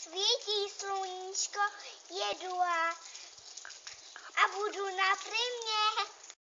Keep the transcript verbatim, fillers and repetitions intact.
svítí sluníčko, jedu a, a budu na primě.